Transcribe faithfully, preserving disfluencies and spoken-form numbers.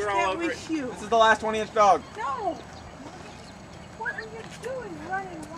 sugar all over it. You. This is the last twenty inch dog. No. What are you doing running?